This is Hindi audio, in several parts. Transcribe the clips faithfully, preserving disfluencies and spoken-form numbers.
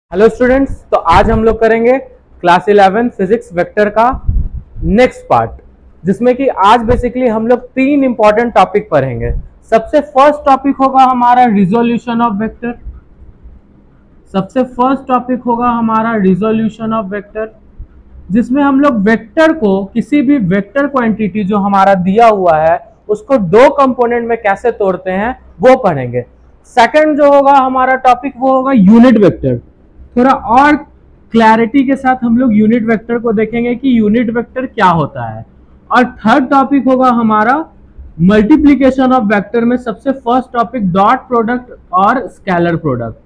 हेलो स्टूडेंट्स, तो आज हम लोग करेंगे क्लास इलेवन फिजिक्स वेक्टर का नेक्स्ट पार्ट, जिसमें कि आज बेसिकली हम लोग तीन इंपॉर्टेंट टॉपिक पढ़ेंगे। सबसे फर्स्ट टॉपिक होगा हमारा रिजोल्यूशन ऑफ वेक्टर। सबसे फर्स्ट टॉपिक होगा हमारा रिजोल्यूशन ऑफ वेक्टर, जिसमें हम लोग वेक्टर को, किसी भी वेक्टर क्वांटिटी जो हमारा दिया हुआ है उसको दो कंपोनेंट में कैसे तोड़ते हैं वो पढ़ेंगे। सेकंड जो होगा हमारा टॉपिक वो होगा यूनिट वेक्टर। थोड़ा और क्लैरिटी के साथ हम लोग यूनिट वेक्टर को देखेंगे कि यूनिट वेक्टर क्या होता है। और थर्ड टॉपिक होगा हमारा मल्टीप्लिकेशन ऑफ वेक्टर में सबसे फर्स्ट टॉपिक डॉट प्रोडक्ट और स्केलर प्रोडक्ट।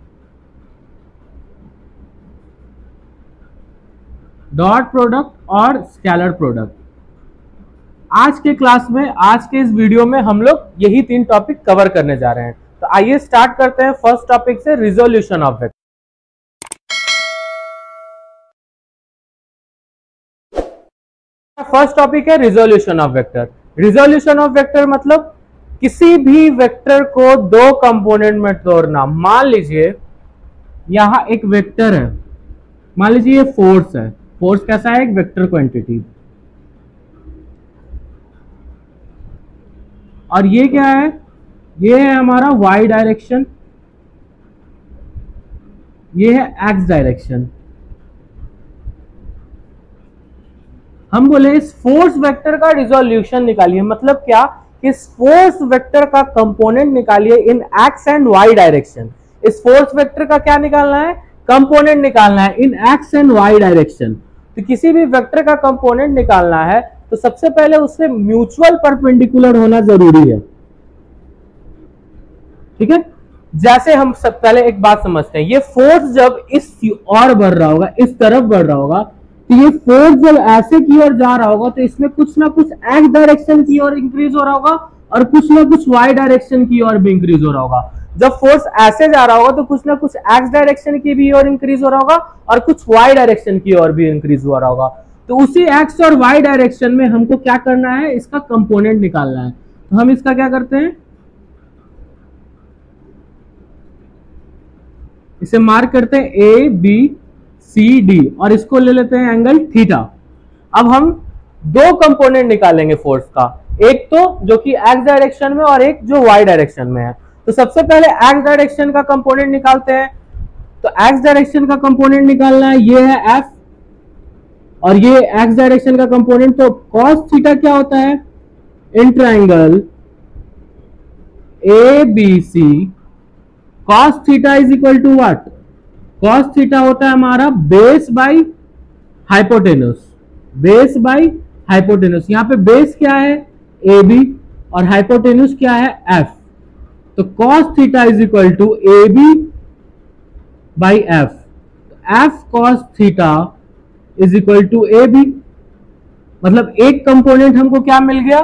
डॉट प्रोडक्ट और स्केलर प्रोडक्ट आज के क्लास में, आज के इस वीडियो में हम लोग यही तीन टॉपिक कवर करने जा रहे हैं। तो आइए स्टार्ट करते हैं फर्स्ट टॉपिक से, resolution of vector. First topic है resolution of vector. Resolution of vector मतलब किसी भी वेक्टर को दो कंपोनेंट में तोड़ना। मान लीजिए यहां एक वेक्टर है, मान लीजिए ये फोर्स है। फोर्स कैसा है? एक वेक्टर क्वांटिटी। और ये क्या है? ये है हमारा वाई डायरेक्शन, ये है एक्स डायरेक्शन। हम बोले इस फोर्स वेक्टर का रिजोल्यूशन निकालिए। मतलब क्या? इस फोर्स वेक्टर का कंपोनेंट निकालिए in x and y direction. इस फोर्स वेक्टर का क्या निकालना है? कंपोनेंट निकालना है in x and y direction. तो किसी भी वेक्टर का कंपोनेंट निकालना है तो सबसे पहले उससे म्यूचुअल परपेंडिकुलर होना जरूरी है। ठीक है, जैसे हम सब पहले एक बात समझते हैं, ये फोर्स जब इस और बढ़ रहा होगा, इस तरफ बढ़ रहा होगा, तो ये फोर्स जब ऐसे की ओर जा रहा होगा तो इसमें कुछ ना कुछ एक्स डायरेक्शन की ओर इंक्रीज हो रहा होगा और कुछ ना कुछ वाई डायरेक्शन की ओर भी इंक्रीज हो रहा होगा। जब फोर्स ऐसे जा रहा होगा तो कुछ ना कुछ एक्स डायरेक्शन की भी ओर इंक्रीज हो रहा होगा और कुछ वाई डायरेक्शन की ओर भी इंक्रीज हो रहा होगा। तो उसी एक्स और वाई डायरेक्शन में हमको क्या करना है? इसका कंपोनेंट निकालना है। तो हम इसका क्या करते हैं? इसे मार्क करते हैं ए बी सी डी और इसको ले लेते हैं एंगल थीटा। अब हम दो कंपोनेंट निकालेंगे फोर्स का, एक तो जो कि एक्स डायरेक्शन में और एक जो वाई डायरेक्शन में है। तो सबसे पहले एक्स डायरेक्शन का कंपोनेंट निकालते हैं। तो एक्स डायरेक्शन का कंपोनेंट निकालना है, ये है एफ और ये एक्स डायरेक्शन का कंपोनेंट। तो कॉस थीटा क्या होता है? In triangle A B C cos theta is equal to what? Cos theta होता है हमारा base by hypotenuse. Base by hypotenuse, यहां पे बेस क्या है? ए बी और हाइपोटेनस क्या है? एफ। तो cos theta is equal to A B by F. F cos theta is equal to A B. मतलब एक कंपोनेंट हमको क्या मिल गया?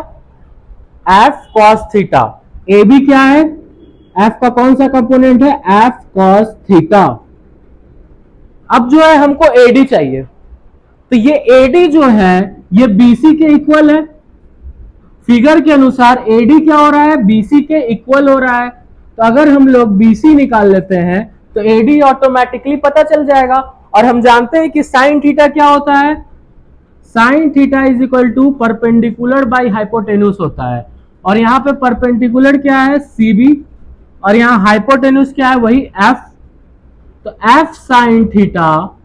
F cos theta. A B क्या है? एफ का कौन सा कंपोनेंट है? F cos theta. अब जो है हमको एडी चाहिए। तो ये एडी जो है ये बीसी के इक्वल है। फिगर के अनुसार एडी क्या हो रहा है? बीसी के इक्वल हो रहा है। तो अगर हम लोग बीसी निकाल लेते हैं तो एडी ऑटोमेटिकली पता चल जाएगा। और हम जानते हैं कि साइन थीटा क्या होता है? Sine theta is equal to perpendicular by hypotenuse होता है। और यहां पे परपेंडिकुलर क्या है? सीबी और यहां हाइपोटेन्यूस क्या है? वही एफ। तो F sine theta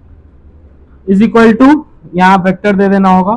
is equal to, यहां वेक्टर दे देना होगा,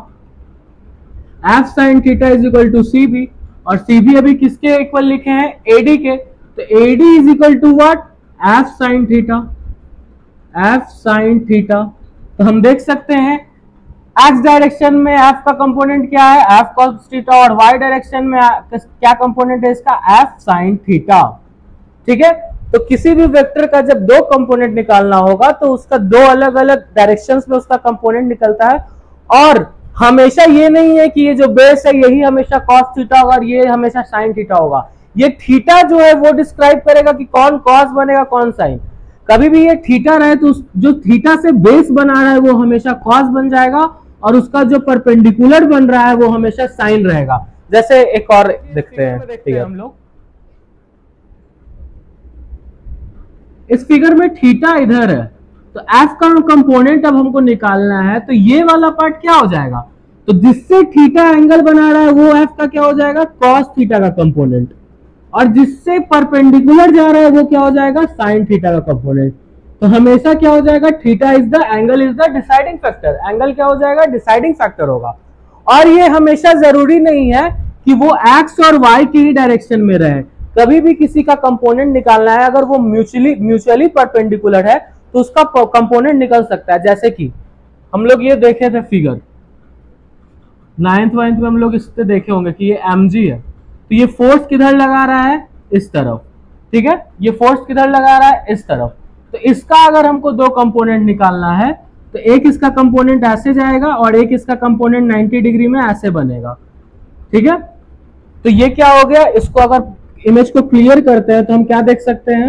F sine theta is equal to C B. और सी बी अभी किसके इक्वल लिखे हैं? एडी के। तो AD is equal to what? F sine theta. F sine theta. तो हम देख सकते हैं एक्स डायरेक्शन में एफ का कंपोनेंट क्या है? F cos theta. और वाई डायरेक्शन में क्या कंपोनेंट है इसका? F sine theta. ठीक है, तो किसी भी वेक्टर का जब दो कंपोनेंट निकालना होगा तो उसका दो अलग अलग डायरेक्शंस में उसका कंपोनेंट निकलता है। और हमेशा ये नहीं है कि ये जो बेस है यही हमेशा कॉस थीटा होगा और ये हमेशा साइन थीटा होगा। ये थीटा जो है वो डिस्क्राइब करेगा कि कौन कॉस बनेगा कौन साइन। कभी भी ये थीटा रहे तो जो थीटा से बेस बना रहा है वो हमेशा कॉस बन जाएगा और उसका जो परपेंडिकुलर बन रहा है वो हमेशा साइन रहेगा। जैसे एक और देखते हैं, देखते हैं हम लोग इस फिगर में थीटा इधर है तो एफ का कंपोनेंट अब हमको निकालना है, तो ये वाला पार्ट क्या हो जाएगा, तो जिससे थीटा एंगल बना रहा है वो एफ का क्या हो जाएगा, कॉस थीटा का कंपोनेंट, और जिससे परपेंडिकुलर जा रहा है वो क्या हो जाएगा, साइन थीटा का कंपोनेंट। तो हमेशा क्या हो जाएगा, theta is the angle is the deciding factor, angle क्या हो जाएगा, डिसाइडिंग फैक्टर होगा। और ये हमेशा जरूरी नहीं है कि वो एक्स और वाई की ही डायरेक्शन में रहे, कभी भी किसी का कंपोनेंट निकालना है, अगर वो म्यूचुअली म्यूचुअली परपेंडिकुलर है तो उसका कंपोनेंट निकल सकता है। जैसे कि हम लोग ये देखे थे फिगर नाइन्थ वाइन्थ में, हम लोग इस पे देखे होंगे कि ये एम जी है, तो ये फोर्स किधर लगा रहा है, इस तरफ, ठीक है, ये फोर्स किधर लगा रहा है, इस तरफ। तो इसका अगर हमको दो कंपोनेंट निकालना है तो एक इसका कंपोनेंट ऐसे जाएगा और एक इसका कंपोनेंट नाइन्टी डिग्री में ऐसे बनेगा, ठीक है। तो ये क्या हो गया, इसको अगर इमेज को क्लियर करते हैं तो हम क्या देख सकते हैं,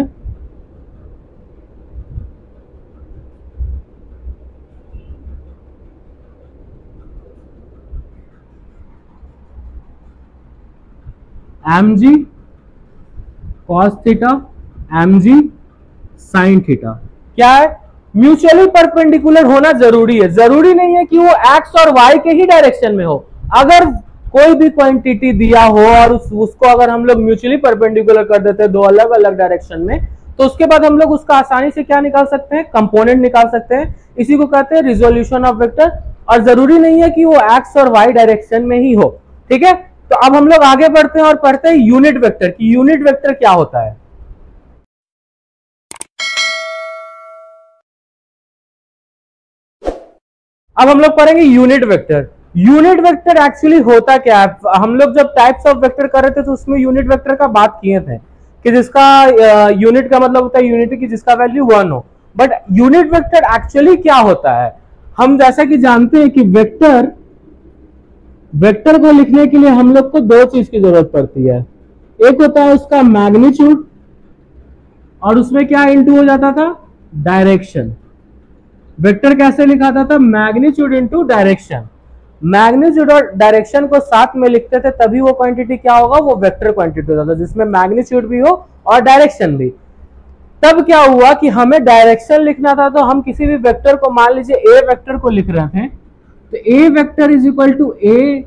m g cos theta, m g sine theta. क्या है, म्यूचुअली परपेंडिकुलर होना जरूरी है, जरूरी नहीं है कि वो एक्स और वाई के ही डायरेक्शन में हो। अगर कोई भी क्वांटिटी दिया हो और उस, उसको अगर हम लोग म्यूचुअली परपेंडिकुलर कर देते हैं दो अलग अलग डायरेक्शन में, तो उसके बाद हम लोग उसका आसानी से क्या निकाल सकते हैं, कंपोनेंट निकाल सकते हैं। इसी को कहते हैं रिजोल्यूशन ऑफ वेक्टर। और जरूरी नहीं है कि वो एक्स और वाई डायरेक्शन में ही हो, ठीक है। तो अब हम लोग आगे बढ़ते हैं और पढ़ते हैं यूनिट वेक्टर की। यूनिट वेक्टर क्या होता है, अब हम लोग पढ़ेंगे unit vector. Unit vector actually होता क्या है, हम लोग जब टाइप्स ऑफ वेक्टर कर रहे थे तो उसमें यूनिट वेक्टर का बात किए थे कि जिसका यूनिट का मतलब होता है यूनिटी की जिसका वैल्यू वन हो। बट यूनिट वेक्टर एक्चुअली क्या होता है, हम जैसा कि जानते हैं कि वेक्टर वेक्टर को लिखने के लिए हम लोग को दो चीज की जरूरत पड़ती है। एक होता है उसका मैग्नीट्यूड और उसमें क्या इंटू हो जाता था, डायरेक्शन। वेक्टर कैसे लिखा था, मैग्नीट्यूड इंटू डायरेक्शन। मैग्नीट्यूड और डायरेक्शन को साथ में लिखते थे तभी वो क्वांटिटी क्या होगा, वो वेक्टर क्वांटिटी होता था जिसमें मैग्नीट्यूड भी हो और डायरेक्शन भी। तब क्या हुआ कि हमें डायरेक्शन लिखना था, तो हम किसी भी वेक्टर को, मान लीजिए ए वेक्टर को लिख रहे थे, तो A vector is equal to A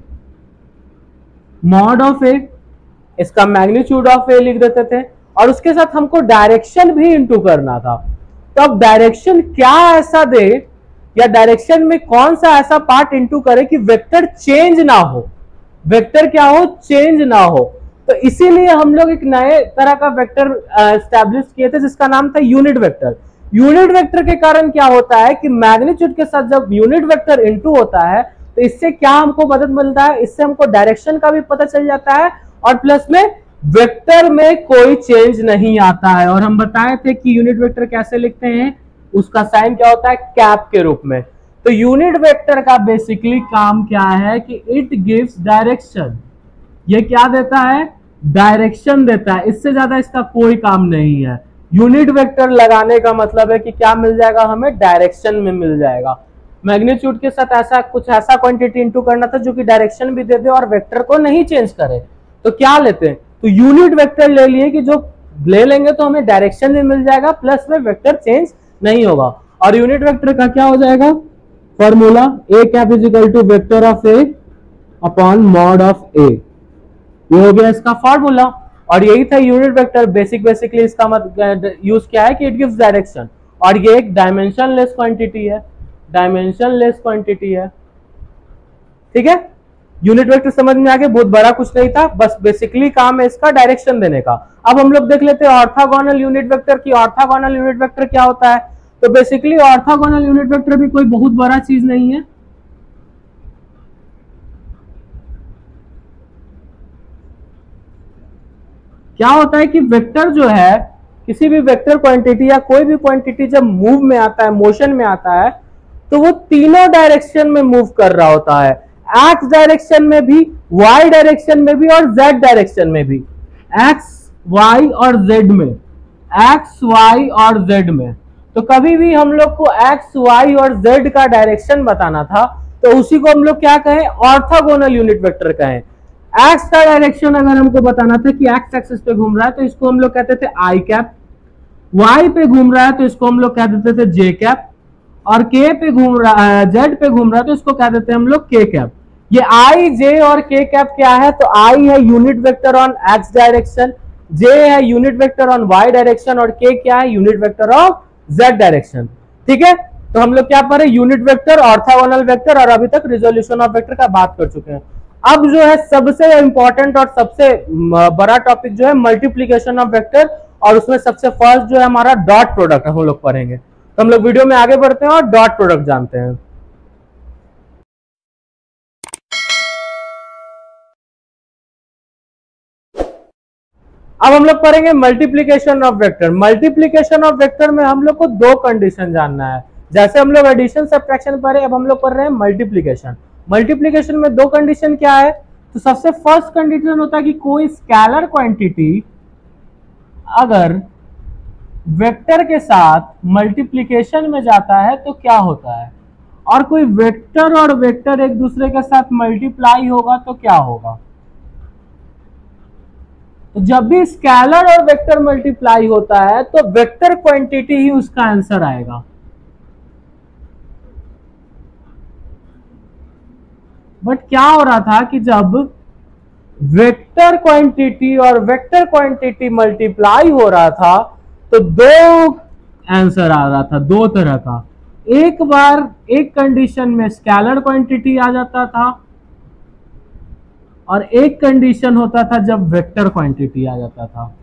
mod of A, इसका मैग्नीट्यूड ऑफ ए लिख देते थे और उसके साथ हमको डायरेक्शन भी इंटू करना था। तो अब डायरेक्शन क्या ऐसा दे या डायरेक्शन में कौन सा ऐसा पार्ट इंटू करे कि वेक्टर चेंज ना हो, वेक्टर क्या हो, चेंज ना हो। तो इसीलिए हम लोग एक नए तरह का वेक्टर एस्टैब्लिश किए थे जिसका नाम था यूनिट वेक्टर। यूनिट वेक्टर के कारण क्या होता है कि मैग्नीट्यूड के साथ जब यूनिट वेक्टर इंटू होता है तो इससे क्या हमको मदद मिलता है, इससे हमको डायरेक्शन का भी पता चल जाता है और प्लस में वेक्टर में कोई चेंज नहीं आता है। और हम बताए थे कि यूनिट वेक्टर कैसे लिखते हैं, उसका साइन क्या होता है, कैप के रूप में। तो यूनिट वेक्टर का बेसिकली काम क्या है कि इट गिव्स डायरेक्शन, ये क्या देता है, डायरेक्शन देता है, इससे ज्यादा इसका कोई काम नहीं है। यूनिट वेक्टर लगाने का मतलब है कि क्या मिल जाएगा, हमें डायरेक्शन में मिल जाएगा। मैग्नीट्यूड के साथ ऐसा कुछ ऐसा क्वांटिटी इंटू करना था जो कि डायरेक्शन भी दे दे और वेक्टर को नहीं चेंज करे, तो क्या लेते हैं, तो यूनिट वेक्टर ले लिए कि जो ले लेंगे तो हमें डायरेक्शन भी मिल जाएगा प्लस में वेक्टर चेंज नहीं होगा। और यूनिट वेक्टर का क्या हो जाएगा, formula A cap is equal to vector of A upon mod of A, ये हो गया इसका फॉर्मूला। और यही था यूनिट वेक्टर। बेसिक बेसिकली इसका मतलब यूज क्या है कि इट गिव्स डायरेक्शन, और ये एक डायमेंशनलेस क्वांटिटी है, डायमेंशनलेस क्वांटिटी है, ठीक है। यूनिट वेक्टर समझ में आ गया, बहुत बड़ा कुछ नहीं था, बस बेसिकली काम है इसका डायरेक्शन देने का। अब हम लोग देख लेते हैं ऑर्थोगोनल यूनिट वेक्टर की। ऑर्थोगोनल यूनिट वेक्टर क्या होता है, तो बेसिकली ऑर्थोगोनल यूनिट वेक्टर भी कोई बहुत बड़ा चीज नहीं है। क्या होता है कि वेक्टर जो है, किसी भी वेक्टर क्वांटिटी या कोई भी क्वांटिटी जब मूव में आता है, मोशन में आता है, तो वो तीनों डायरेक्शन में मूव कर रहा होता है, एक्स डायरेक्शन में भी, वाई डायरेक्शन में भी और जेड डायरेक्शन में भी। एक्स वाई और जेड में, एक्स वाई और जेड में। तो कभी भी हम लोग को एक्स वाई और जेड का डायरेक्शन बताना था तो उसी को हम लोग क्या कहें, ऑर्थोगोनल यूनिट वेक्टर कहें। एक्स का डायरेक्शन अगर हमको बताना था कि एक्स एक्सिस पे घूम रहा है तो इसको हम लोग कहते थे आई कैप, वाई पे घूम रहा है तो इसको हम लोग कह देते थे जे कैप, और के पे घूम रहा है, जेड पे घूम रहा है, तो इसको कह देते हैं हम लोग के कैप। ये आई, जे और के कैप क्या है, तो आई है unit vector on x direction, j है unit vector on y direction, और के क्या है, unit vector of z direction. ठीक है, तो हम लोग क्या पढ़े, यूनिट वेक्टर, ऑर्थोगोनल वेक्टर, और अभी तक रिजोल्यूशन ऑफ वेक्टर का बात कर चुके हैं। अब जो है सबसे इंपॉर्टेंट और सबसे बड़ा टॉपिक जो है मल्टीप्लीकेशन ऑफ वेक्टर, और उसमें सबसे फर्स्ट जो है हमारा डॉट प्रोडक्ट हम लोग पढ़ेंगे। तो हम लोग वीडियो में आगे बढ़ते हैं और डॉट प्रोडक्ट जानते हैं। अब हम लोग पढ़ेंगे multiplication of vector. Multiplication of vector में हम लोग को दो कंडीशन जानना है। जैसे हम लोग एडिशन सब्ट्रैक्शन पढ़े, अब हम लोग पढ़ रहे हैं मल्टीप्लीकेशन। मल्टीप्लीकेशन में दो कंडीशन क्या है, तो सबसे फर्स्ट कंडीशन होता है कि कोई स्केलर क्वांटिटी अगर वेक्टर के साथ मल्टीप्लीकेशन में जाता है तो क्या होता है, और कोई वेक्टर और वेक्टर एक दूसरे के साथ मल्टीप्लाई होगा तो क्या होगा। तो जब भी स्केलर और वेक्टर मल्टीप्लाई होता है तो वेक्टर क्वांटिटी ही उसका आंसर आएगा। बट क्या हो रहा था कि जब वेक्टर क्वांटिटी और वेक्टर क्वांटिटी मल्टीप्लाई हो रहा था तो दो आंसर आ रहा था, दो तरह का। एक बार एक कंडीशन में स्केलर क्वांटिटी आ जाता था, और एक कंडीशन होता था जब वेक्टर क्वांटिटी आ जाता था।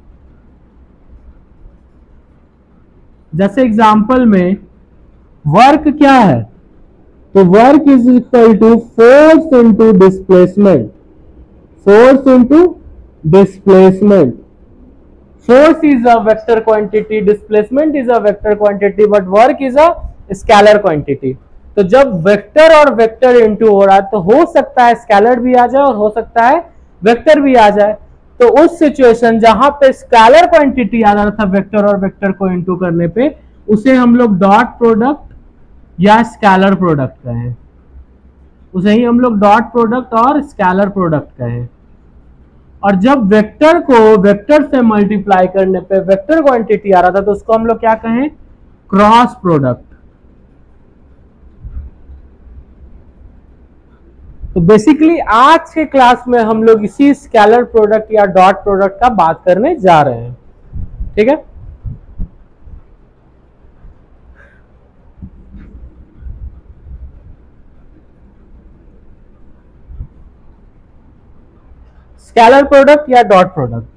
जैसे एग्जांपल में वर्क क्या है, तो work is equal to force into displacement, force into displacement. Force is a vector quantity, displacement is a vector quantity, but work is a scalar quantity. तो जब वेक्टर और वेक्टर इंटू हो रहा है तो हो सकता है स्केलर भी आ जाए और हो सकता है वेक्टर भी आ जाए। तो उस सिचुएशन जहां पे स्केलर क्वांटिटी आ रहा था वेक्टर और वेक्टर को इंटू करने पे, उसे हम लोग डॉट प्रोडक्ट या स्केलर प्रोडक्ट कहें, उसे ही हम लोग डॉट प्रोडक्ट और स्केलर प्रोडक्ट कहें। और जब वेक्टर को वेक्टर से मल्टीप्लाई करने पे वेक्टर क्वांटिटी आ रहा था तो उसको हम लोग क्या कहें, क्रॉस प्रोडक्ट। तो बेसिकली आज के क्लास में हम लोग इसी स्केलर प्रोडक्ट या डॉट प्रोडक्ट का बात करने जा रहे हैं। ठीक है, स्केलर प्रोडक्ट या डॉट प्रोडक्ट।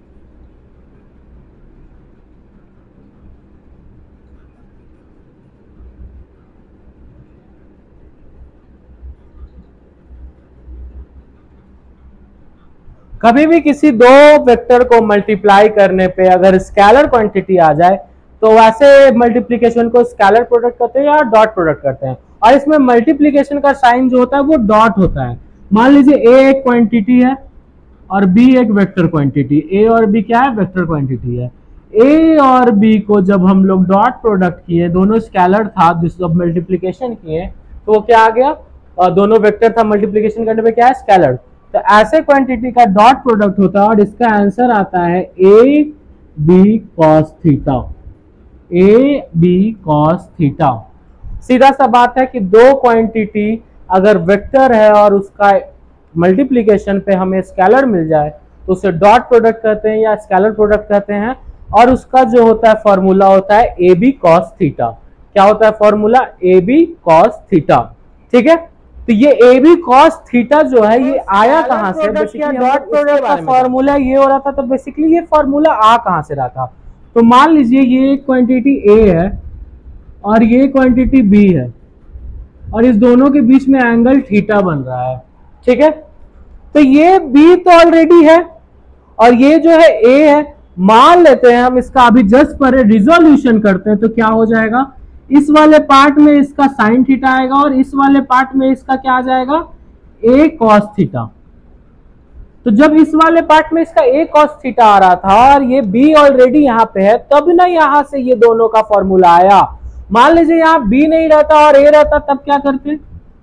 कभी भी किसी दो वेक्टर को मल्टीप्लाई करने पे अगर स्केलर क्वांटिटी आ जाए तो वैसे मल्टीप्लिकेशन को स्केलर प्रोडक्ट करते हैं या डॉट प्रोडक्ट करते हैं। और इसमें मल्टीप्लिकेशन का साइन जो होता है वो डॉट होता है। मान लीजिए ए एक क्वांटिटी है और बी एक वेक्टर क्वांटिटी, ए और बी क्या है, वेक्टर क्वांटिटी है। ए और बी को जब हम लोग डॉट प्रोडक्ट किए, दोनों स्केलर था, जिसको मल्टीप्लिकेशन किए तो वो क्या आ गया, और दोनों वेक्टर था, मल्टीप्लिकेशन करने पे क्या है, स्केलर। तो ऐसे क्वांटिटी का डॉट प्रोडक्ट होता है और इसका आंसर आता है A B cos theta, A B cos theta. सीधा सा बात है कि दो क्वांटिटी अगर वेक्टर है और उसका मल्टीप्लिकेशन पे हमें स्केलर मिल जाए तो उसे डॉट प्रोडक्ट कहते हैं या स्केलर प्रोडक्ट कहते हैं। और उसका जो होता है फॉर्मूला होता है ए बी कॉस थीटा। क्या होता है formula, A B cos theta. ठीक है, तो ये ए बी कॉस थीटा जो है ये आया कहां से, बेसिकली डॉट प्रोडक्ट का फॉर्मूला ये हो रहा था। तो बेसिकली ये फॉर्मूला आ कहां से रहा था, तो मान लीजिए ये क्वांटिटी ए है और ये क्वांटिटी बी है और इस दोनों के बीच में एंगल थीटा बन रहा है। ठीक है, तो ये बी तो ऑलरेडी है और ये जो है ए है। मान लेते हैं हम इसका अभी जस्ट पर रिजोल्यूशन करते हैं तो क्या हो जाएगा, इस वाले पार्ट में इसका साइन थीटा आएगा और इस वाले पार्ट में इसका क्या आ जाएगा, ए कॉस थीटा। तो जब इस वाले पार्ट में इसका ए कॉस थीटा आ रहा था और ये बी ऑलरेडी यहां पे है, तब ना यहां से ये दोनों का फॉर्मूला आया। मान लीजिए यहां बी नहीं रहता और ए रहता, तब क्या करते,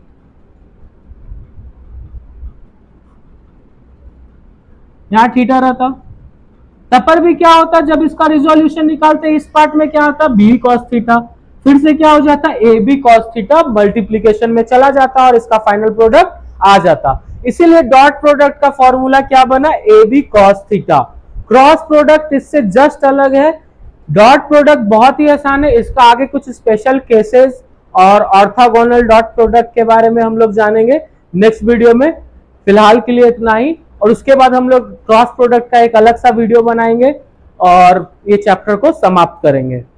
यहां थीटा रहता, तब पर भी क्या होता, जब इसका रिजोल्यूशन निकालते इस पार्ट में क्या आता, बी कॉस थीटा। फिर से क्या हो जाता, A B cos theta multiplication में चला जाता और इसका फाइनल प्रोडक्ट आ जाता। इसीलिए डॉट प्रोडक्ट का फॉर्मूला क्या बना, A B cos theta. Cross product इससे जस्ट अलग है। डॉट प्रोडक्ट बहुत ही आसान है, इसका आगे कुछ स्पेशल केसेस और ऑर्थोगोनल डॉट प्रोडक्ट के बारे में हम लोग जानेंगे नेक्स्ट वीडियो में। फिलहाल के लिए इतना ही, और उसके बाद हम लोग क्रॉस प्रोडक्ट का एक अलग सा वीडियो बनाएंगे और ये चैप्टर को समाप्त करेंगे।